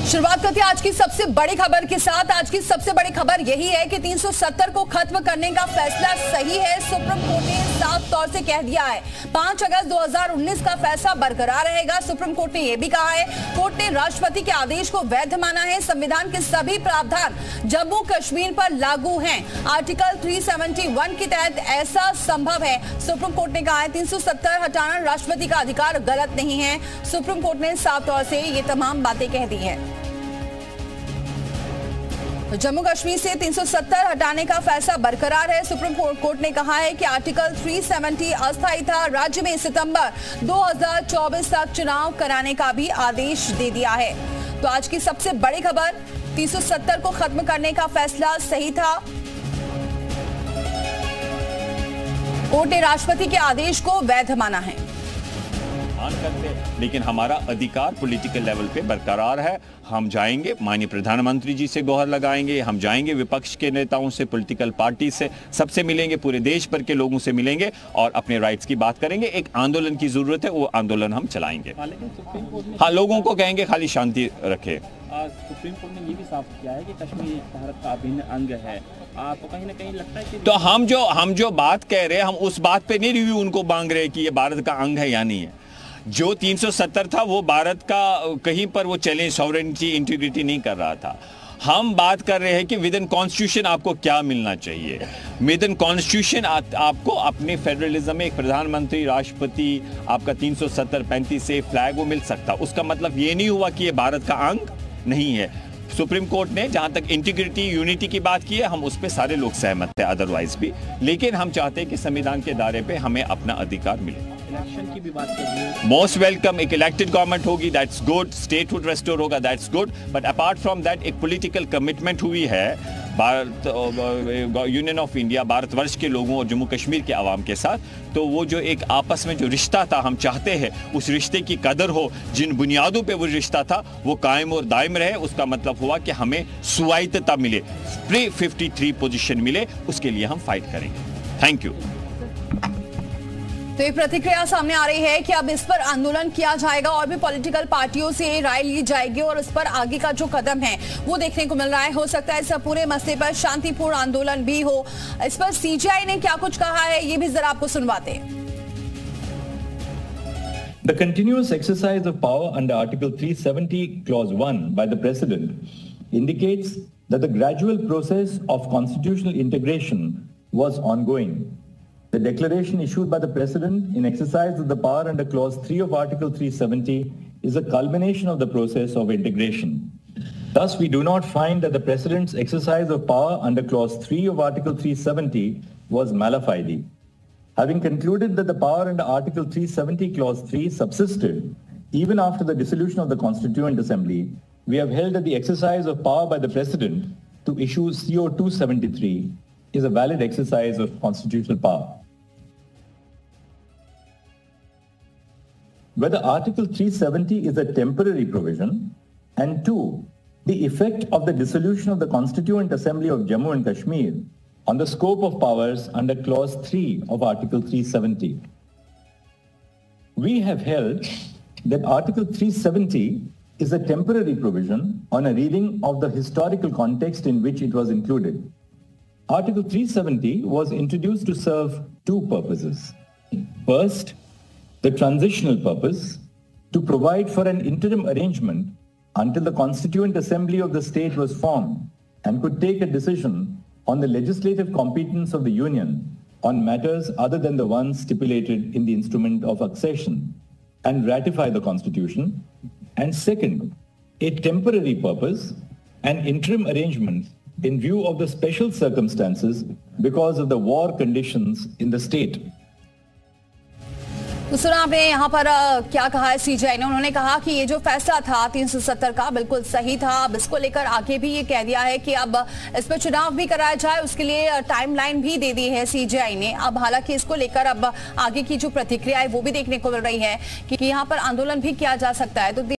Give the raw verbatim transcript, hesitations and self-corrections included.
शुरुआत करते हैं आज की सबसे बड़ी खबर के साथ। आज की सबसे बड़ी खबर यही है कि तीन सौ सत्तर को खत्म करने का फैसला सही है। सुप्रीम कोर्ट ने साफ तौर से कह दिया है पांच अगस्त दो हज़ार उन्नीस का फैसला बरकरार रहेगा। सुप्रीम कोर्ट ने यह भी कहा है, कोर्ट ने राष्ट्रपति के आदेश को वैध माना है। संविधान के सभी प्रावधान जम्मू कश्मीर पर लागू हैं। आर्टिकल तीन सौ इकहत्तर के तहत ऐसा संभव है। सुप्रीम कोर्ट ने कहा है तीन सौ सत्तर हटाना राष्ट्रपति का अधिकार गलत नहीं है। सुप्रीम कोर्ट ने साफ तौर से ये तमाम बातें कह दी हैं। जम्मू कश्मीर से तीन सौ सत्तर हटाने का फैसला बरकरार है। सुप्रीम कोर्ट ने कहा है कि आर्टिकल तीन सौ सत्तर अस्थायी था। राज्य में सितंबर दो हज़ार चौबीस तक चुनाव कराने का भी आदेश दे दिया है। तो आज की सबसे बड़ी खबर, तीन सौ सत्तर को खत्म करने का फैसला सही था। कोर्ट ने राष्ट्रपति के आदेश को वैध माना है। करते लेकिन हमारा अधिकार पॉलिटिकल लेवल पे बरकरार है। हम जाएंगे, माननीय प्रधानमंत्री जी से गुहार लगाएंगे, हम जाएंगे विपक्ष के नेताओं से, पॉलिटिकल पार्टी से, सबसे मिलेंगे, पूरे देश भर के लोगों से मिलेंगे और अपने राइट्स की बात करेंगे। एक आंदोलन की जरूरत है, वो आंदोलन हम चलाएंगे। हाँ, लोगों को कहेंगे खाली शांति रखे। सुप्रीम कोर्ट ने ये भी साफ किया है कि कश्मीर भारत का अभिन्न अंग है। आपको कहीं ना कहीं लगता है कि तो हम जो हम जो बात कह रहे हैं, हम उस बात पे नहीं रिव्यू उनको मांग रहे कि ये भारत का अंग है या नहीं है। जो तीन सौ सत्तर था वो भारत का कहीं पर वो चैलेंज सॉवरेनिटी इंटीग्रिटी नहीं कर रहा था। हम बात कर रहे हैं कि विद इन कॉन्स्टिट्यूशन आपको क्या मिलना चाहिए। विद इन कॉन्स्टिट्यूशन आपको अपने फेडरलिज्म में एक प्रधानमंत्री, राष्ट्रपति, आपका तीन सौ सत्तर पैंतीस से फ्लैग वो मिल सकता। उसका मतलब ये नहीं हुआ कि ये भारत का अंग नहीं है। सुप्रीम कोर्ट ने जहां तक इंटीग्रिटी, यूनिटी की बात की है, हम उस पर सारे लोग सहमत थे, अदरवाइज भी। लेकिन हम चाहते हैं कि संविधान के दायरे पे हमें अपना अधिकार मिले। इलेक्शन की भी बात करिए। मोस्ट वेलकम, एक इलेक्टेड गवर्नमेंट होगी, दैट्स गुड। स्टेटहुड रेस्टोर होगा, that's good. But apart from that एक पॉलिटिकल कमिटमेंट हुई है Bharat union of India, Bharatvarsh के लोगों और जम्मू कश्मीर के आवाम के साथ। तो वो जो एक आपस में जो रिश्ता था, हम चाहते हैं उस रिश्ते की कदर हो। जिन बुनियादों पे वो रिश्ता था वो कायम और दायम रहे। उसका मतलब हुआ कि हमें स्वायत्तता मिले, प्री तिरेपन पोजीशन मिले, उसके लिए हम फाइट करेंगे। Thank you. तो ये प्रतिक्रिया सामने आ रही है कि अब इस पर आंदोलन किया जाएगा और भी पॉलिटिकल पार्टियों से राय ली जाएगी और इस पर आगे का जो कदम है वो देखने को मिल रहा है। हो सकता है इस पूरे मसले पर शांतिपूर्ण आंदोलन भी हो। इस पर सीजेआई ने क्या कुछ कहा है ये भी जरा आपको सुनवाते हैं। The continuous exercise of power under Article three seventy Clause one by the President indicates that the gradual process of constitutional integration was ongoing. The declaration issued by the President in exercise of the power under Clause three of Article three seventy is a culmination of the process of integration. Thus, we do not find that the President's exercise of power under Clause three of Article three seventy was mala fide. Having concluded that the power under Article three seventy Clause three subsisted even after the dissolution of the Constituent Assembly, we have held that the exercise of power by the President to issue C O two seventy-three is a valid exercise of constitutional power. Whether Article three seventy is a temporary provision, and two, the effect of the dissolution of the Constituent Assembly of Jammu and Kashmir on the scope of powers under Clause three of Article three seventy. We have held that Article three seventy is a temporary provision on a reading of the historical context in which it was included. Article three seventy was introduced to serve two purposes. First, the transitional purpose to provide for an interim arrangement until the Constituent Assembly of the state was formed and could take a decision on the legislative competence of the Union on matters other than the ones stipulated in the instrument of accession and ratify the Constitution. And second, a temporary purpose, an interim arrangement in view of the special circumstances because of the war conditions in the state. तो सुना आपने यहाँ पर आ, क्या कहा है CJI ने। उन्होंने कहा कि ये जो फैसला था तीन सौ सत्तर का बिल्कुल सही था। अब इसको लेकर आगे भी ये कह दिया है कि अब इस पर चुनाव भी कराया जाए, उसके लिए टाइमलाइन भी दे दी है सीजेआई ने। अब हालांकि इसको लेकर अब आगे की जो प्रतिक्रिया है वो भी देखने को मिल रही है कि यहाँ पर आंदोलन भी किया जा सकता है। तो